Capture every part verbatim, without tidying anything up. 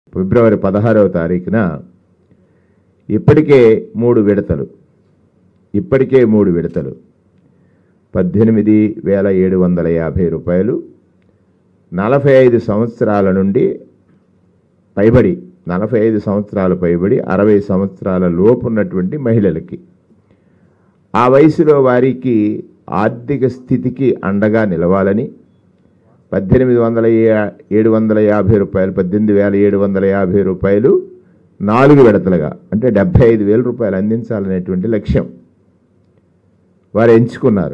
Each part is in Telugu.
ఫిబ్రవరి పదహారవ తారీఖున ఇప్పటికే మూడు విడతలు ఇప్పటికే మూడు విడతలు పద్దెనిమిది వేల ఏడు వందల యాభై రూపాయలు నలభై ఐదు సంవత్సరాల నుండి పైబడి నలభై ఐదు సంవత్సరాల పైబడి అరవై సంవత్సరాల లోపు ఉన్నటువంటి మహిళలకి ఆ వయసులో వారికి ఆర్థిక స్థితికి అండగా నిలవాలని పద్దెనిమిది వందల ఏడు వందల యాభై రూపాయలు పద్దెనిమిది వేల ఏడు వందల యాభై రూపాయలు నాలుగు విడతలుగా అంటే డెబ్బై ఐదు వేల రూపాయలు అందించాలనేటువంటి లక్ష్యం వారు ఎంచుకున్నారు.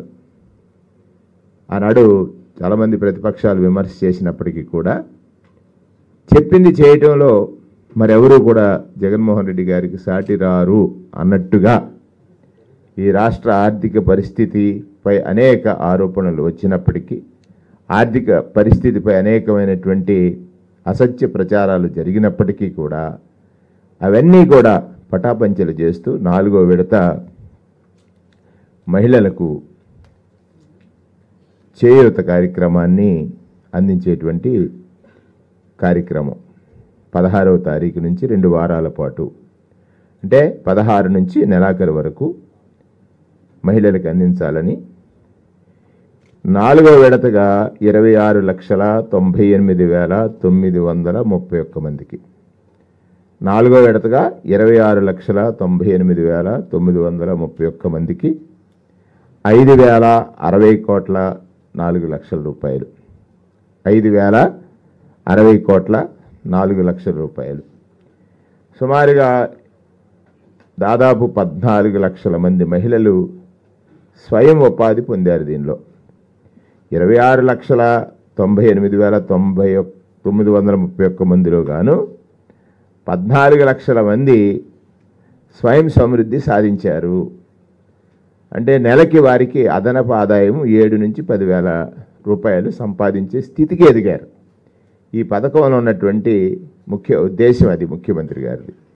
ఆనాడు చాలామంది ప్రతిపక్షాలు విమర్శ చేసినప్పటికీ కూడా చెప్పింది చేయటంలో మరెవరూ కూడా జగన్మోహన్ రెడ్డి గారికి సాటి రారు అన్నట్టుగా ఈ రాష్ట్ర ఆర్థిక పరిస్థితిపై అనేక ఆరోపణలు వచ్చినప్పటికీ ఆర్థిక పరిస్థితిపై అనేకమైనటువంటి అసత్య ప్రచారాలు జరిగినప్పటికీ కూడా అవన్నీ కూడా పటాపంచలు చేస్తూ నాలుగో విడత మహిళలకు చేయూత కార్యక్రమాన్ని అందించేటువంటి కార్యక్రమం పదహారవ తారీఖు నుంచి రెండు వారాల పాటు అంటే పదహారు నుంచి నెలాఖరు వరకు మహిళలకు అందించాలని నాలుగో విడతగా ఇరవై ఆరు లక్షల తొంభై ఎనిమిది వేల తొమ్మిది వందల ముప్పై ఒక్క మందికి నాలుగో విడతగా ఇరవై ఆరు లక్షల తొంభై ఎనిమిది వేల తొమ్మిది వందల ముప్పై ఒక్క మందికి ఐదు వేల అరవై కోట్ల నాలుగు లక్షల రూపాయలు ఐదు వేల అరవై కోట్ల నాలుగు లక్షల రూపాయలు సుమారుగా దాదాపు పద్నాలుగు లక్షల మంది మహిళలు స్వయం ఉపాధి పొందారు. దీనిలో ఇరవై ఆరు లక్షల తొంభై ఎనిమిది వేల తొంభై తొమ్మిది వందల ముప్పై ఒక్క మందిలో గాను పద్నాలుగు లక్షల మంది స్వయం సమృద్ధి సాధించారు. అంటే నెలకి వారికి అదనపు ఆదాయం ఏడు నుంచి పదివేల రూపాయలు సంపాదించే స్థితికి ఎదిగారు. ఈ పథకంలో ఉన్నటువంటి ముఖ్య ఉద్దేశం అది ముఖ్యమంత్రి గారిది.